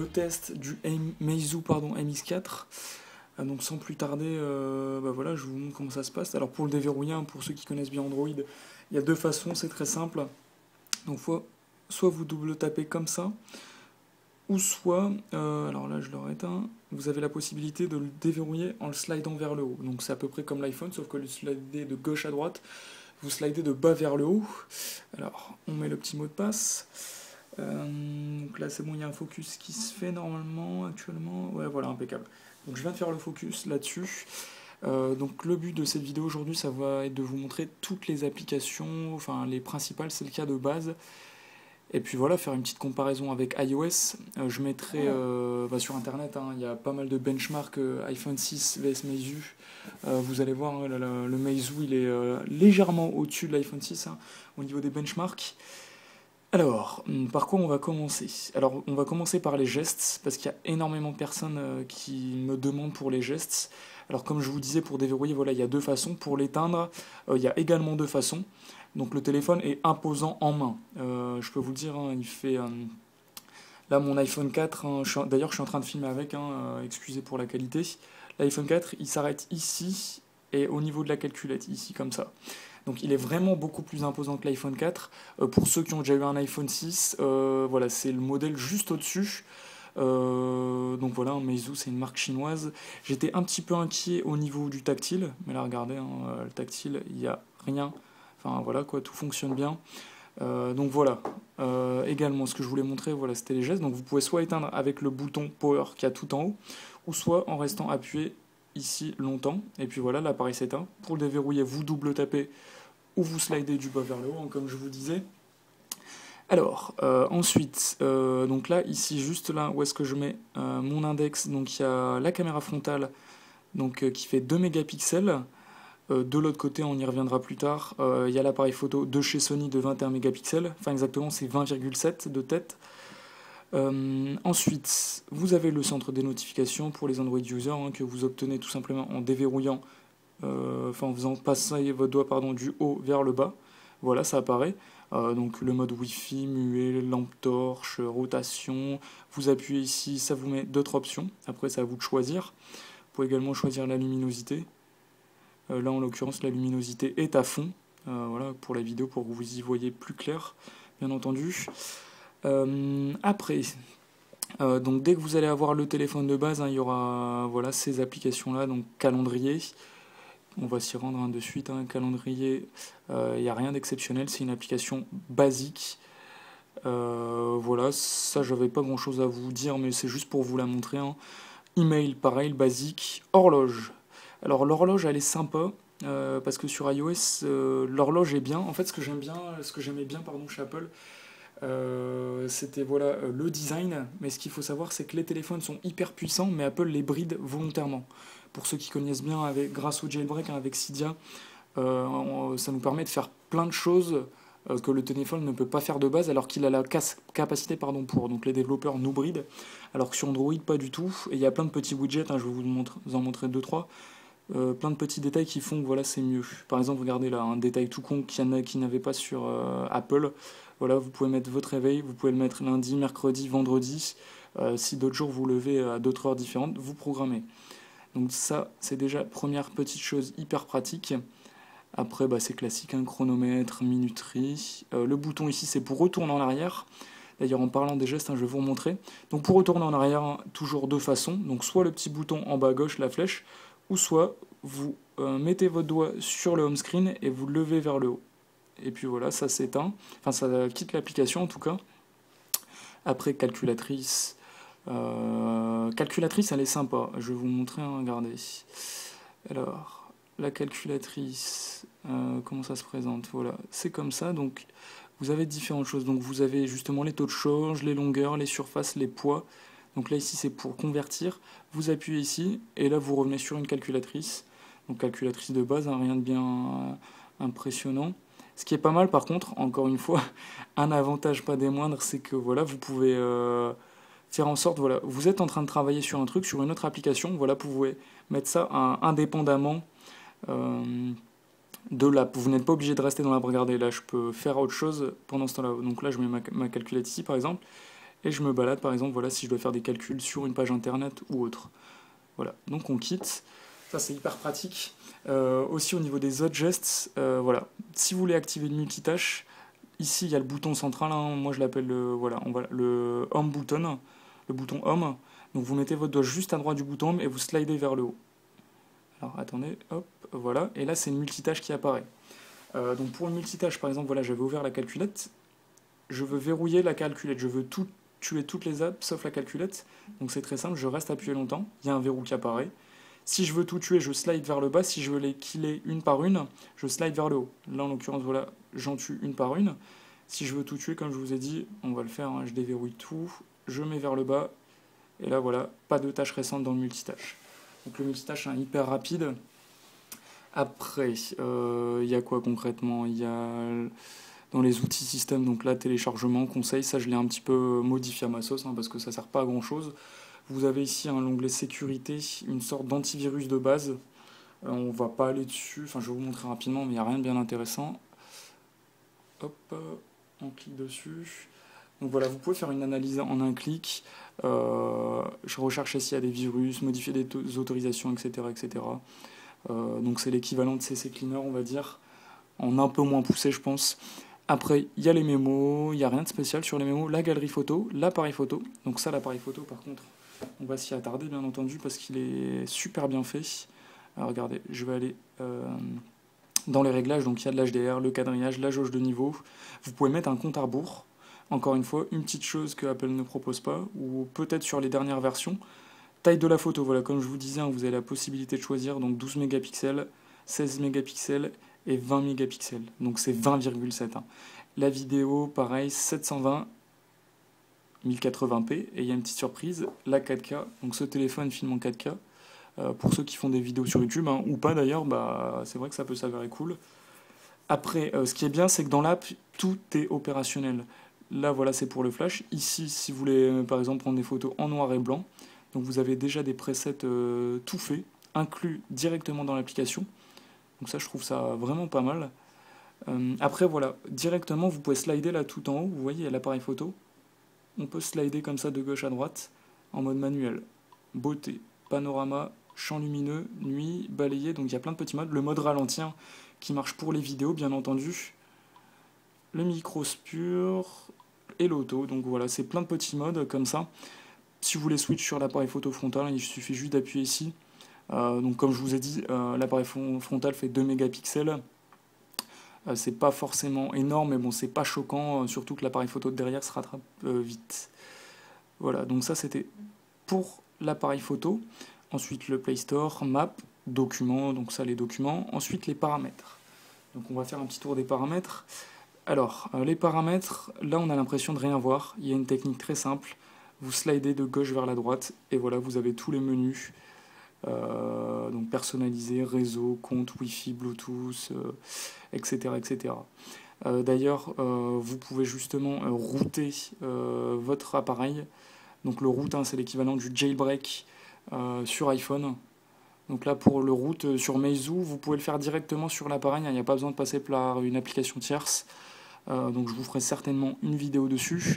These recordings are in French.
le test du Meizu MX4. Donc sans plus tarder, voilà, je vous montre comment ça se passe. Alors pour le déverrouiller, hein, pour ceux qui connaissent bien Android, il y a deux façons, c'est très simple. Donc soit vous double tapez comme ça, ou soit, alors là je l'aurais éteint, vous avez la possibilité de le déverrouiller en le slidant vers le haut. Donc c'est à peu près comme l'iPhone, sauf que le slider de gauche à droite, vous slidez de bas vers le haut. Alors on met le petit mot de passe. Donc là c'est bon, il y a un focus qui se fait normalement actuellement. Ouais, voilà, impeccable. Donc je viens de faire le focus là-dessus. Donc le but de cette vidéo aujourd'hui, ça va être de vous montrer toutes les applications, enfin les principales, c'est le cas de base. Et puis voilà, faire une petite comparaison avec iOS. Je mettrai sur internet, hein, il y a pas mal de benchmarks iPhone 6 vs Meizu. Vous allez voir, hein, le Meizu il est légèrement au-dessus de l'iPhone 6 hein, au niveau des benchmarks. Alors, par quoi on va commencer? Alors, on va commencer par les gestes, parce qu'il y a énormément de personnes qui me demandent pour les gestes. Alors, comme je vous disais, pour déverrouiller, voilà, il y a deux façons. Pour l'éteindre, il y a également deux façons. Donc, le téléphone est imposant en main. Je peux vous le dire, hein, il fait... là, mon iPhone 4, hein, d'ailleurs, je suis en train de filmer avec, hein, excusez pour la qualité. L'iPhone 4, il s'arrête ici, et au niveau de la calculette, ici, comme ça. Donc il est vraiment beaucoup plus imposant que l'iPhone 4. Pour ceux qui ont déjà eu un iPhone 6, voilà, c'est le modèle juste au-dessus. Donc voilà, Meizu c'est une marque chinoise. J'étais un petit peu inquiet au niveau du tactile, mais là regardez, hein, le tactile, il n'y a rien. Enfin voilà quoi, tout fonctionne bien. Donc voilà, également ce que je voulais montrer, voilà, c'était les gestes. Donc vous pouvez soit éteindre avec le bouton Power qui a tout en haut, ou soit en restant appuyé ici longtemps, et puis voilà, l'appareil s'éteint. Pour le déverrouiller, vous double tapez ou vous slidez du bas vers le haut, hein, comme je vous disais. Alors, ensuite, donc là, ici, juste là, où est-ce que je mets mon index, donc il y a la caméra frontale donc, qui fait 2 mégapixels. De l'autre côté, on y reviendra plus tard, il y a l'appareil photo de chez Sony de 21 mégapixels, enfin exactement c'est 20,7 de tête. Ensuite, vous avez le centre des notifications pour les Android users hein, que vous obtenez tout simplement en déverrouillant, en faisant passer votre doigt du haut vers le bas. Voilà, ça apparaît. Donc le mode Wi-Fi, muet, lampe torche, rotation. Vous appuyez ici, ça vous met d'autres options. Après, c'est à vous de choisir. Vous pouvez également choisir la luminosité. Là, en l'occurrence, la luminosité est à fond. Voilà, pour la vidéo, pour que vous y voyez plus clair, bien entendu. Après, donc dès que vous allez avoir le téléphone de base, hein, il y aura voilà, ces applications-là, donc calendrier. On va s'y rendre hein, de suite. Un calendrier, il n'y a rien d'exceptionnel, c'est une application basique. Voilà, ça j'avais pas grand chose à vous dire, mais c'est juste pour vous la montrer. Hein. Email, pareil, basique. Horloge. Alors l'horloge, elle est sympa. Parce que sur iOS, l'horloge est bien. En fait, ce que j'aimais bien chez Apple, c'était voilà, le design, mais ce qu'il faut savoir c'est que les téléphones sont hyper puissants, mais Apple les bride volontairement. Pour ceux qui connaissent bien, grâce au jailbreak, hein, avec Cydia, ça nous permet de faire plein de choses que le téléphone ne peut pas faire de base, alors qu'il a la capacité pour. Donc les développeurs nous brident, alors que sur Android pas du tout. Et il y a plein de petits widgets, hein, je vais vous en montrer 2-3. Plein de petits détails qui font que voilà, c'est mieux. Par exemple, regardez là, un détail tout con qu'il y en a qui n'avaient pas sur Apple. Voilà, vous pouvez mettre votre réveil, vous pouvez le mettre lundi, mercredi, vendredi. Si d'autres jours vous levez à d'autres heures différentes, vous programmez. Donc ça, c'est déjà première petite chose hyper pratique. Après, c'est classique, hein, chronomètre, minuterie. Le bouton ici, c'est pour retourner en arrière. D'ailleurs, en parlant des gestes, hein, je vais vous remontrer. Donc pour retourner en arrière, hein, toujours deux façons. Donc soit le petit bouton en bas à gauche, la flèche, ou soit vous mettez votre doigt sur le home screen et vous le levez vers le haut. Et puis voilà, ça s'éteint. Enfin, ça quitte l'application en tout cas. Après, calculatrice. Calculatrice, elle est sympa. Je vais vous montrer, hein, regardez. Alors, la calculatrice, comment ça se présente? Voilà, c'est comme ça. Donc, vous avez différentes choses. Donc, vous avez justement les taux de change, les longueurs, les surfaces, les poids. Donc là, ici, c'est pour convertir. Vous appuyez ici, et là, vous revenez sur une calculatrice. Donc, calculatrice de base, hein, rien de bien impressionnant. Ce qui est pas mal, par contre, encore une fois, un avantage pas des moindres, c'est que voilà, vous pouvez faire en sorte, voilà, vous êtes en train de travailler sur un truc, sur une autre application, voilà, vous pouvez mettre ça indépendamment de là. Vous n'êtes pas obligé de rester dans la. Regardez, là, je peux faire autre chose pendant ce temps-là. Donc là, je mets ma calculette ici, par exemple. et je me balade par exemple voilà, si je dois faire des calculs sur une page internet ou autre. Voilà, donc on quitte, ça c'est hyper pratique. Aussi au niveau des autres gestes, voilà, si vous voulez activer le multitâche, ici il y a le bouton central, hein, moi je l'appelle voilà, le Home button, le bouton Home. Donc vous mettez votre doigt juste à droite du bouton Home et vous slidez vers le haut. Alors attendez, hop, voilà, et là c'est le multitâche qui apparaît. Donc pour le multitâche par exemple, voilà, j'avais ouvert la calculette, je veux verrouiller la calculette, je veux tuer toutes les apps sauf la calculette, donc c'est très simple, je reste appuyé longtemps, il y a un verrou qui apparaît. Si je veux tout tuer, je slide vers le bas, si je veux les killer une par une, je slide vers le haut. Là en l'occurrence, voilà, j'en tue une par une. Si je veux tout tuer, comme je vous ai dit, on va le faire, hein, je déverrouille tout, je mets vers le bas, et là voilà, pas de tâche récente dans le multitâche. Donc le multitâche est hyper rapide. Après, il y a quoi concrètement? Il y a dans les outils système, donc là, téléchargement, conseil, ça je l'ai un petit peu modifié à ma sauce, hein, parce que ça sert pas à grand chose. Vous avez ici l'onglet sécurité, une sorte d'antivirus de base. On va pas aller dessus, enfin je vais vous montrer rapidement, mais il n'y a rien de bien intéressant. Hop, on clique dessus. Donc voilà, vous pouvez faire une analyse en un clic. Je recherche s'il y a des virus, modifier des autorisations, etc. etc. Donc c'est l'équivalent de CC Cleaner, on va dire, en un peu moins poussé, je pense. Après, il y a les mémos, il n'y a rien de spécial sur les mémos. La galerie photo, l'appareil photo. Donc ça, l'appareil photo, par contre, on va s'y attarder, bien entendu, parce qu'il est super bien fait. Alors regardez, je vais aller dans les réglages. Donc il y a de l'HDR, le quadrillage, la jauge de niveau. Vous pouvez mettre un compte à rebours. Encore une fois, une petite chose que Apple ne propose pas, ou peut-être sur les dernières versions. Taille de la photo, voilà, comme je vous disais, hein, vous avez la possibilité de choisir donc 12 mégapixels, 16 mégapixels et 20 mégapixels. Donc c'est 20,7. Hein. La vidéo, pareil, 720 1080p. Et il y a une petite surprise, la 4K. Donc ce téléphone filme en 4K. Pour ceux qui font des vidéos sur YouTube, hein, ou pas d'ailleurs, bah, c'est vrai que ça peut s'avérer cool. Après, ce qui est bien, c'est que dans l'app, tout est opérationnel. Là, voilà, c'est pour le flash. Ici, si vous voulez, par exemple, prendre des photos en noir et blanc, donc vous avez déjà des presets tout faits, inclus directement dans l'application. Donc ça, je trouve ça vraiment pas mal. Après, voilà, directement, vous pouvez slider là tout en haut. Vous voyez, il y a l'appareil photo. On peut slider comme ça de gauche à droite, en mode manuel. Beauté, panorama, champ lumineux, nuit, balayé. Donc il y a plein de petits modes. Le mode ralenti, hein, qui marche pour les vidéos, bien entendu. Le microspure et l'auto. Donc voilà, c'est plein de petits modes comme ça. Si vous voulez switch sur l'appareil photo frontal, il suffit juste d'appuyer ici. Donc comme je vous ai dit, l'appareil frontal fait 2 mégapixels. C'est pas forcément énorme, mais bon, c'est pas choquant, surtout que l'appareil photo de derrière se rattrape vite. Voilà, donc ça c'était pour l'appareil photo. Ensuite le Play Store, Map, documents, donc ça les documents. Ensuite les paramètres. Donc on va faire un petit tour des paramètres. Alors, les paramètres, là on a l'impression de rien voir. Il y a une technique très simple. Vous slidez de gauche vers la droite et voilà, vous avez tous les menus. Donc personnalisé, réseau, compte, Wi-Fi, Bluetooth, etc. etc. D'ailleurs, vous pouvez justement router votre appareil. Donc le route, hein, c'est l'équivalent du jailbreak sur iPhone. Donc là, pour le route sur Meizu, vous pouvez le faire directement sur l'appareil. Il n'y a pas besoin de passer par une application tierce. Donc je vous ferai certainement une vidéo dessus.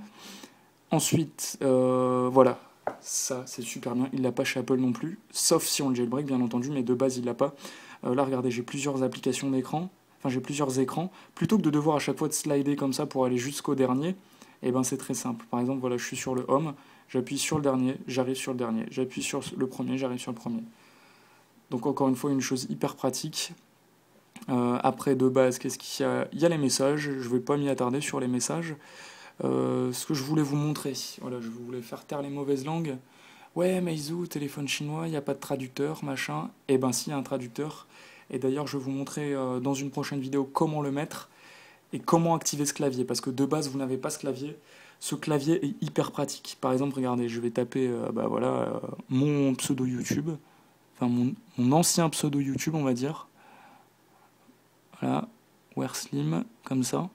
Ensuite, voilà. Ça, c'est super bien. Il l'a pas chez Apple non plus. Sauf si on le jailbreak, bien entendu. Mais de base, il l'a pas. Là, regardez, j'ai plusieurs applications d'écran. Enfin, j'ai plusieurs écrans. Plutôt que de devoir à chaque fois de slider comme ça pour aller jusqu'au dernier, eh ben, c'est très simple. Par exemple, voilà, je suis sur le Home. J'appuie sur le dernier, j'arrive sur le dernier. J'appuie sur le premier, j'arrive sur le premier. Donc, encore une fois, une chose hyper pratique. Après, de base, qu'est-ce qu'il y a? Il y a les messages. Je ne vais pas m'y attarder sur les messages. Ce que je voulais vous montrer, voilà, je voulais faire taire les mauvaises langues. Ouais, Meizu, téléphone chinois, il n'y a pas de traducteur, machin. Eh ben si, il y a un traducteur. Et d'ailleurs, je vais vous montrer dans une prochaine vidéo comment le mettre et comment activer ce clavier. Parce que de base, vous n'avez pas ce clavier. Ce clavier est hyper pratique. Par exemple, regardez, je vais taper mon pseudo YouTube. Enfin, mon ancien pseudo YouTube, on va dire. Voilà, Werslim, comme ça.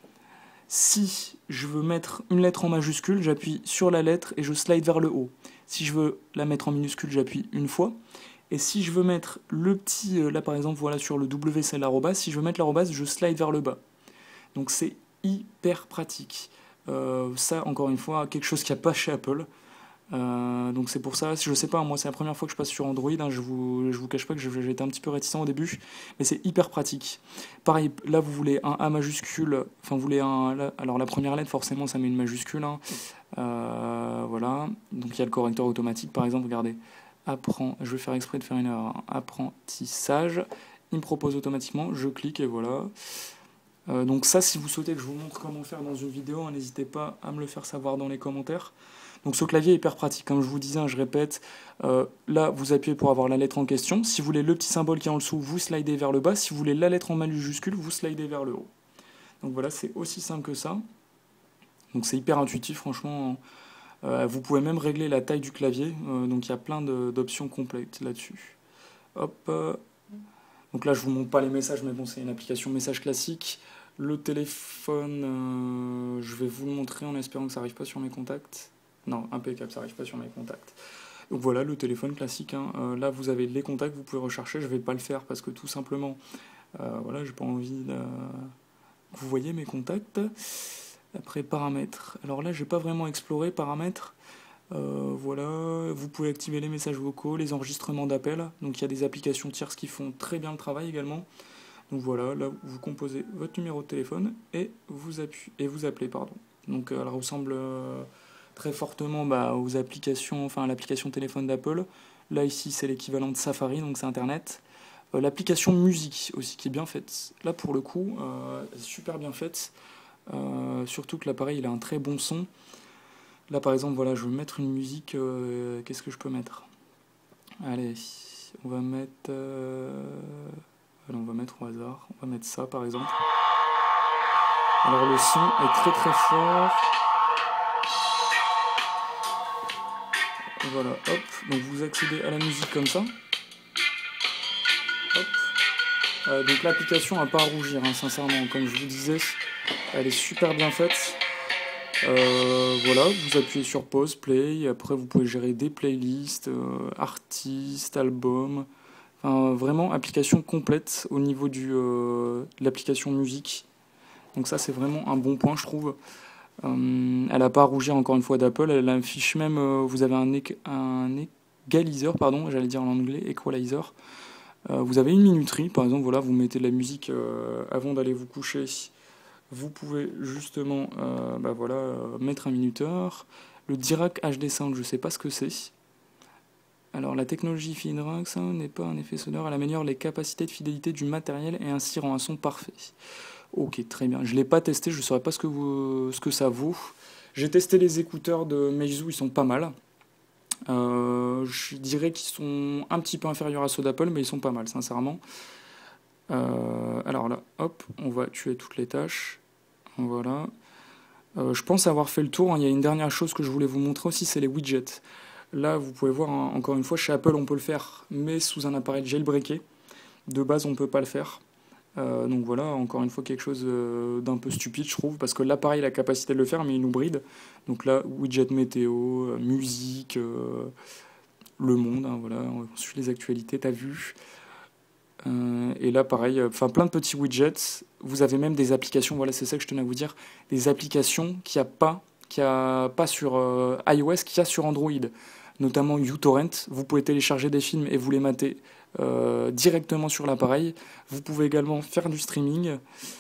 Si je veux mettre une lettre en majuscule, j'appuie sur la lettre et je slide vers le haut. Si je veux la mettre en minuscule, j'appuie une fois. Et si je veux mettre le petit, là par exemple, voilà sur le W, c'est l'arrobase. Si je veux mettre l'arrobase, je slide vers le bas. Donc c'est hyper pratique. Ça, encore une fois, quelque chose qu'il n'y a pas chez Apple. Donc c'est pour ça, je sais pas, moi c'est la première fois que je passe sur Android, hein, je vous cache pas que j'étais un petit peu réticent au début, mais c'est hyper pratique. Pareil, là vous voulez un A majuscule, enfin vous voulez un, là, alors la première lettre forcément ça met une majuscule, hein. Voilà, donc il y a le correcteur automatique par exemple, regardez, je vais faire exprès de faire une erreur, hein. Apprentissage, il me propose automatiquement, je clique et voilà. Donc ça, si vous souhaitez que je vous montre comment faire dans une vidéo, hein, n'hésitez pas à me le faire savoir dans les commentaires. Donc ce clavier est hyper pratique, comme je vous disais, hein, je répète, là vous appuyez pour avoir la lettre en question, si vous voulez le petit symbole qui est en dessous, vous slidez vers le bas, si vous voulez la lettre en majuscule, vous slidez vers le haut. Donc voilà, c'est aussi simple que ça. Donc c'est hyper intuitif, franchement. Vous pouvez même régler la taille du clavier, donc il y a plein d'options complètes là-dessus. Hop, donc là je vous montre pas les messages, mais bon c'est une application message classique. Le téléphone, je vais vous le montrer en espérant que ça n'arrive pas sur mes contacts. Non, impeccable, ça n'arrive pas sur mes contacts. Donc voilà, le téléphone classique, hein. Là, vous avez les contacts, vous pouvez rechercher. Je ne vais pas le faire parce que tout simplement, voilà, j'ai pas envie de... Vous voyez mes contacts. Après, paramètres. Alors là, j'ai pas vraiment exploré paramètres. Voilà, vous pouvez activer les messages vocaux, les enregistrements d'appels. Donc il y a des applications tierces qui font très bien le travail également. Donc voilà, là, vous composez votre numéro de téléphone et vous appelez, pardon. Donc elle ressemble... très fortement aux applications, enfin à l'application téléphone d'Apple. Là ici c'est l'équivalent de Safari, donc c'est Internet. L'application musique aussi qui est bien faite. Là pour le coup, super bien faite. Surtout que l'appareil il a un très bon son. Là par exemple voilà, je vais mettre une musique. Qu'est-ce que je peux mettre? Allez, on va mettre. Allez, on va mettre au hasard. On va mettre ça par exemple. Alors le son est très très fort. Voilà, hop, donc vous accédez à la musique comme ça. Hop. Donc l'application n'a pas à rougir, hein, sincèrement, comme je vous disais, elle est super bien faite. Voilà, vous appuyez sur pause, play, après vous pouvez gérer des playlists, artistes, albums. Enfin, vraiment, application complète au niveau de l'application musique. Donc ça, c'est vraiment un bon point, je trouve. Elle n'a pas à rougir encore une fois d'Apple, elle affiche même, vous avez un égaliseur, pardon, j'allais dire en anglais, equalizer. Vous avez une minuterie, par exemple, voilà, vous mettez de la musique avant d'aller vous coucher. Vous pouvez justement mettre un minuteur. Le Dirac HD Sound, je ne sais pas ce que c'est. Alors la technologie Dirac Sound n'est pas un effet sonore, elle améliore les capacités de fidélité du matériel et ainsi rend un son parfait. Ok, très bien. Je ne l'ai pas testé, je ne saurais pas ce que ça vaut. J'ai testé les écouteurs de Meizu, ils sont pas mal. Je dirais qu'ils sont un petit peu inférieurs à ceux d'Apple, mais ils sont pas mal, sincèrement. Alors là, hop, on va tuer toutes les tâches. Voilà. Je pense avoir fait le tour, hein. Il y a une dernière chose que je voulais vous montrer aussi, c'est les widgets. Là, vous pouvez voir, hein, encore une fois, chez Apple, on peut le faire, mais sous un appareil jailbreaké. De base, on ne peut pas le faire. Donc voilà, encore une fois quelque chose d'un peu stupide je trouve, parce que l'appareil a la capacité de le faire mais il nous bride. Donc là, widget météo, musique, le monde, hein, voilà, on suit les actualités, t'as vu. Et là pareil, enfin plein de petits widgets, vous avez même des applications, voilà c'est ça que je tenais à vous dire, des applications qu'il n'y a pas sur iOS, qu'il y a sur Android, notamment uTorrent. Vous pouvez télécharger des films et vous les mater directement sur l'appareil. Vous pouvez également faire du streaming.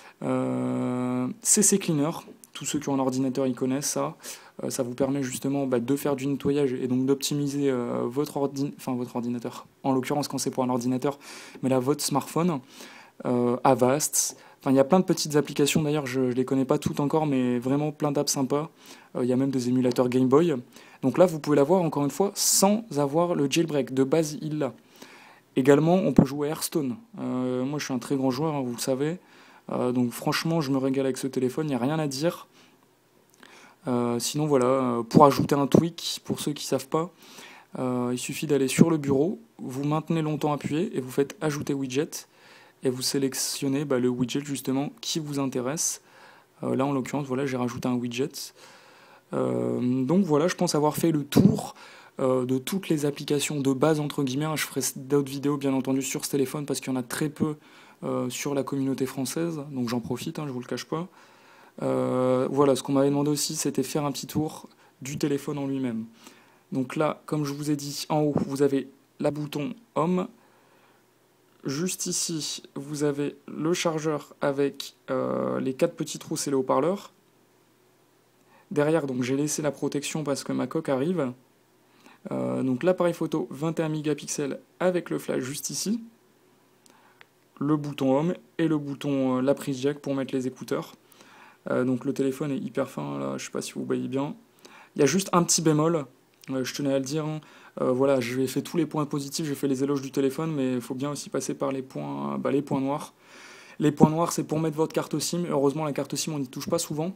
CC Cleaner, tous ceux qui ont un ordinateur ils connaissent ça. Ça vous permet justement de faire du nettoyage et donc d'optimiser votre ordinateur. En l'occurrence quand c'est pour un ordinateur, mais là votre smartphone. Avast. Enfin, il y a plein de petites applications, d'ailleurs je ne les connais pas toutes encore, mais vraiment plein d'apps sympas. Il y a même des émulateurs Game Boy. Donc là vous pouvez l'avoir encore une fois sans avoir le jailbreak. De base il l'a. Également, on peut jouer à Hearthstone. Moi, je suis un très grand joueur, hein, vous le savez. Donc, franchement, je me régale avec ce téléphone, il n'y a rien à dire. Sinon, voilà, pour ajouter un tweak, pour ceux qui ne savent pas, il suffit d'aller sur le bureau, vous maintenez longtemps appuyé et vous faites ajouter widget. Et vous sélectionnez le widget, justement, qui vous intéresse. Là, en l'occurrence, voilà, j'ai rajouté un widget. Donc, voilà, je pense avoir fait le tour de toutes les applications de base entre guillemets. Je ferai d'autres vidéos bien entendu sur ce téléphone parce qu'il y en a très peu sur la communauté française, donc j'en profite, hein, je vous le cache pas. Voilà, ce qu'on m'avait demandé aussi, c'était faire un petit tour du téléphone en lui-même. Donc là, comme je vous ai dit, en haut, vous avez la bouton Home. Juste ici, vous avez le chargeur avec les 4 petits trous, c'est le haut-parleur. Derrière, donc j'ai laissé la protection parce que ma coque arrive. Donc l'appareil photo 21 mégapixels avec le flash juste ici. Le bouton Home et le bouton la prise jack pour mettre les écouteurs. Donc le téléphone est hyper fin, là, je sais pas si vous voyez bien. Il y a juste un petit bémol, je tenais à le dire. Voilà, j'ai fait tous les points positifs, j'ai fait les éloges du téléphone, mais il faut bien aussi passer par les points noirs. Les points noirs, c'est pour mettre votre carte SIM. Heureusement, la carte SIM, on n'y touche pas souvent.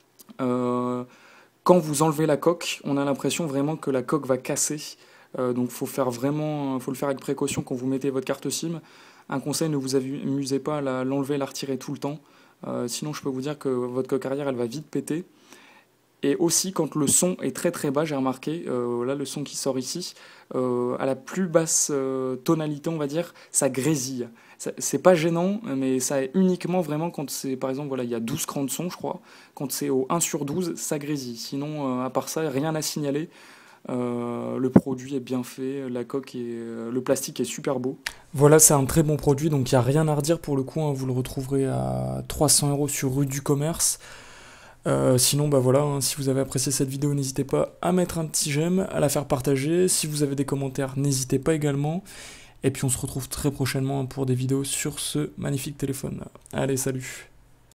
Quand vous enlevez la coque, on a l'impression vraiment que la coque va casser. Donc faut le faire avec précaution quand vous mettez votre carte SIM. Un conseil, ne vous amusez pas à l'enlever, la retirer tout le temps. Sinon, je peux vous dire que votre coque arrière, elle va vite péter. Et aussi, quand le son est très très bas, j'ai remarqué, là le son qui sort ici, à la plus basse tonalité, on va dire, ça grésille. C'est pas gênant, mais ça est uniquement vraiment quand c'est, par exemple, voilà, il y a 12 crans de son, je crois. Quand c'est au 1/12, ça grésille. Sinon, à part ça, rien à signaler. Le produit est bien fait, la coque et le plastique est super beau. Voilà, c'est un très bon produit, donc il n'y a rien à redire pour le coup, hein, vous le retrouverez à 300 € sur rue du Commerce. Sinon, bah voilà, hein, si vous avez apprécié cette vidéo, n'hésitez pas à mettre un petit j'aime, à la faire partager. Si vous avez des commentaires, n'hésitez pas également. Et puis on se retrouve très prochainement pour des vidéos sur ce magnifique téléphone. Allez, salut!